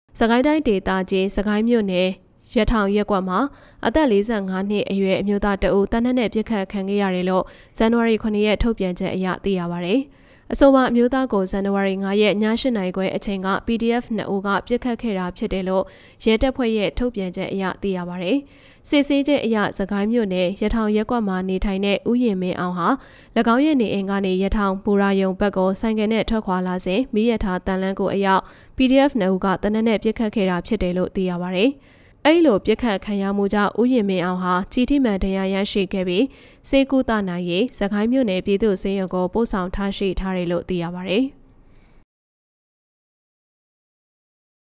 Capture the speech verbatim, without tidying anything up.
စကိုင်းတိုင်းဒေသကြီးစကိုင်းမြို့နယ်ရထောင်ရက်ကွက်မှာအသက်၄၅နှစ်အရွယ်အမျိုးသားတအုပ်တနက်နဲ့ပြစ်ခတ်ခံခဲ့ရတယ်လို့ဇန်နဝါရီခုနှစ်ရက်ထုတ်ပြန်ချက်အရသိရပါဗျ။အဆိုပါအမျိုးသားကိုဇန်နဝါရီ၅ရက်ည၈နာရီခွဲအချိန်က ပီဒီအက်ဖ် နှစ်ဦးကပြစ်ခတ်ခဲ့တာဖြစ်တယ်လို့ရဲတပ်ဖွဲ့ရဲ့ထုတ်ပြန်ချက်အရသိရပါဗျ။စစ်ဆေးချက်အရစကိုင်းမြို့နယ်ရထောင်ရက်ကွက်မှာနေထိုင်တဲ့ဦးရင်မင်းအောင်ဟာ၎င်းရဲ့နေအိမ်ကနေရထောင်ပူရာယုံဘက်ကိုဆိုင်ကယ်နဲ့ထွက်ခွာလာစဉ်မိရထားတန်လန်းကိုအရောက် ပီဒီအက်ဖ် နှစ်ဦးကတနက်နဲ့ပြစ်ခတ်ခဲ့တာဖြစ်တယ်လို့သိရပါဗျ။အဲဒီလိုပြစ်ခတ်ခံရမှုကြောင့်ဦးရင်မင်းအောင်ဟာကြီးထိမှန်တရားရရှိခဲ့ပြီးစေကူတာနိုင်ရေးစကိုင်းမြို့နယ်ပြည်သူ့ဆေးရုံကိုပို့ဆောင်ထားရှိထားတယ်လို့သိရပါဗျ။